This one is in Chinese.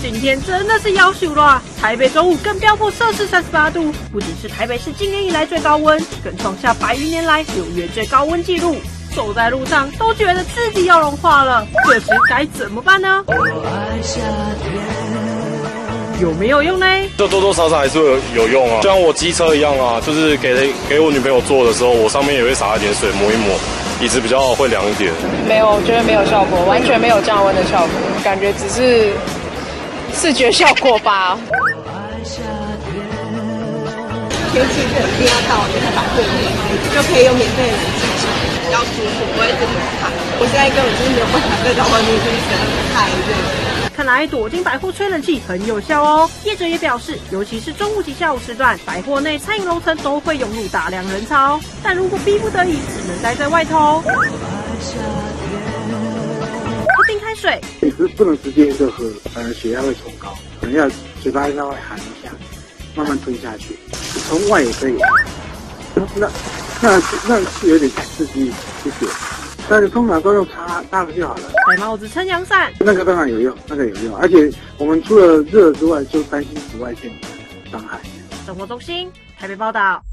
今天真的是要求了，台北中午更飙破摄氏38度，不仅是台北市今年以来最高温，更创下100余年来6月最高温纪录。走在路上都觉得自己要融化了，这时该怎么办呢？有没有用呢？ 就多多少少还是会有用啊，就像我机车一样啊，就是给我女朋友坐的时候，我上面也会洒一点水抹一抹，椅子比较会凉一点。 没有，我觉得没有效果，完全没有降温的效果，感觉只是视觉效果吧。 天气热一定要到那个百货里，就可以有免费的冷气吹，比较舒服，不会这么烫。我现在根本就是没有办法再到外面去，真的太热。 看来躲进百货吹冷气很有效哦。业者也表示，尤其是中午及下午时段，百货内餐饮楼层都会涌入大量人潮，但如果逼不得已，只能待在外头。喝冰开水， 你不能直接就喝，反而血压会冲高，可能要嘴巴稍微含一下，慢慢吞下去。从外也可以，那是有点刺激一点，但是通常都用擦的就好了。 戴帽子撑阳伞， 那个当然有用，而且我们除了热之外，就担心紫外线的伤害。 生活中心台北报道。